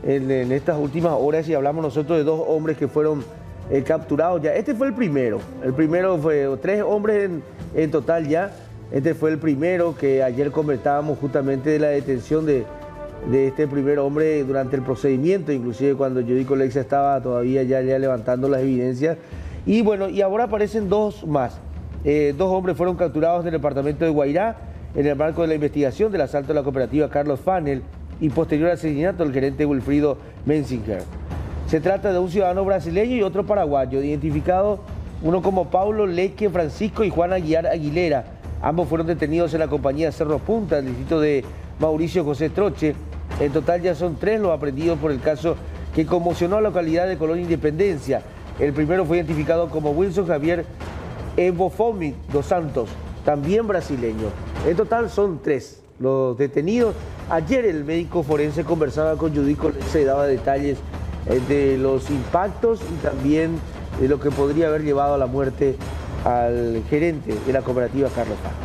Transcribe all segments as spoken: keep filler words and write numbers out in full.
en, en estas últimas horas y hablamos nosotros de dos hombres que fueron eh, capturados ya. Este fue el primero, el primero fue tres hombres en, en total ya. Este fue el primero que ayer conversábamos justamente de la detención de, de este primer hombre durante el procedimiento, inclusive cuando Judy Colexia estaba todavía ya, ya levantando las evidencias. Y bueno, y ahora aparecen dos más. Eh, dos hombres fueron capturados en el departamento de Guairá en el marco de la investigación del asalto a la cooperativa Carlos Fanel y posterior asesinato del gerente Wilfrido Menzinger. Se trata de un ciudadano brasileño y otro paraguayo, identificado uno como Paulo Leque Francisco y Juan Aguiar Aguilera. Ambos fueron detenidos en la compañía Cerro Punta, el distrito de Mauricio José Troche. En total ya son tres los aprendidos por el caso que conmocionó a la localidad de Colón Independencia. El primero fue identificado como Wilson Javier Evofomi dos Santos, también brasileño. En total son tres los detenidos. Ayer el médico forense conversaba con Judy Colexia y daba detalles de los impactos y también de lo que podría haber llevado a la muerte al gerente de la cooperativa Carlos Fanel.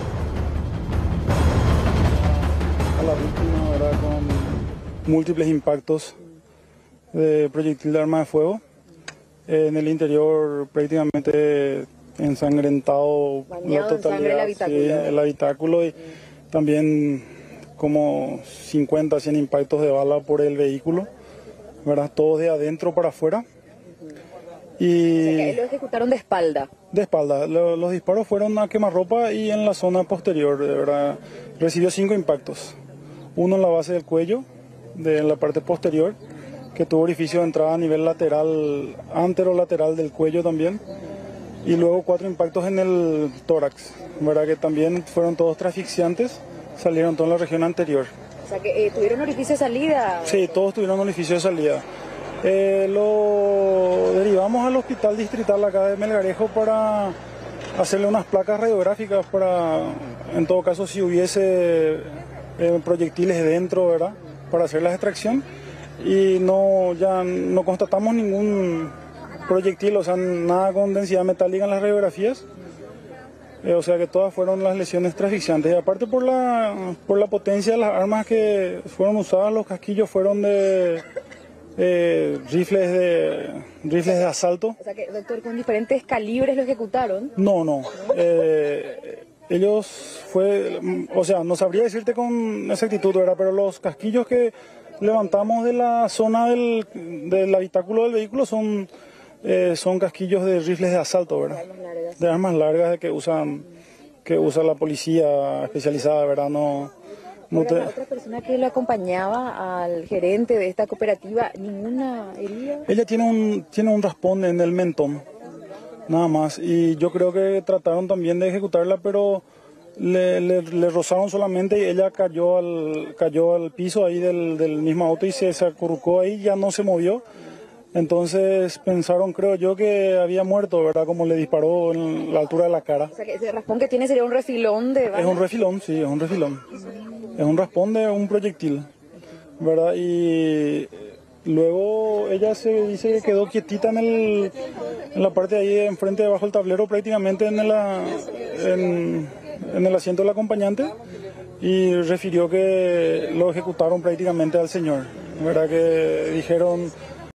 A la víctima, ¿verdad?, con múltiples impactos de proyectil de arma de fuego. En el interior prácticamente ensangrentado, bañado la totalidad, en sangre el habitáculo. Sí, el habitáculo y también como cincuenta, cien impactos de bala por el vehículo, ¿verdad? Todos de adentro para afuera. Y o sea, que lo ejecutaron de espalda. De espalda. Los, los disparos fueron a quemarropa y en la zona posterior, ¿verdad? Recibió cinco impactos. Uno en la base del cuello, de la parte posterior, que tuvo orificio de entrada a nivel lateral, anterolateral del cuello también. Y luego cuatro impactos en el tórax, ¿verdad?, que también fueron todos asfixiantes, salieron todos en la región anterior. O sea, que eh, tuvieron orificio de salida. Sí, todos tuvieron orificio de salida. Eh, lo derivamos al hospital distrital acá de Melgarejo para hacerle unas placas radiográficas para, en todo caso, si hubiese eh, proyectiles dentro, ¿verdad?, para hacer la extracción. Y no, ya no constatamos ningún proyectil, o sea, nada con densidad metálica en las radiografías. Eh, o sea que todas fueron las lesiones asfixiantes. Y aparte por la, por la potencia de las armas que fueron usadas, los casquillos fueron de eh, rifles de rifles de asalto. O sea que, doctor, con diferentes calibres lo ejecutaron. No, no. Eh, ellos fue, o sea, no sabría decirte con exactitud, ¿verdad?, pero los casquillos que levantamos de la zona del, del habitáculo del vehículo son, eh, son casquillos de rifles de asalto, ¿verdad? De armas largas. De armas largas que usan, que usa la policía especializada, ¿verdad? No, no te... La otra persona que lo acompañaba al gerente de esta cooperativa, ¿ninguna herida? Ella tiene un, tiene un raspón en el mentón, nada más. Y yo creo que trataron también de ejecutarla, pero Le, le, le rozaron solamente y ella cayó al, cayó al piso ahí del, del mismo auto y se, se acurrucó ahí, ya no se movió. Entonces pensaron, creo yo, que había muerto, ¿verdad?, como le disparó en la altura de la cara. O sea, que ese raspón que tiene sería un refilón de bala. Es un refilón, sí, es un refilón. Es un raspón de un proyectil, ¿verdad? Y luego ella se dice que quedó quietita en, el, en la parte de ahí enfrente, debajo del tablero, prácticamente en la... En, en el asiento del acompañante, y refirió que lo ejecutaron prácticamente al señor, ¿verdad?, que dijeron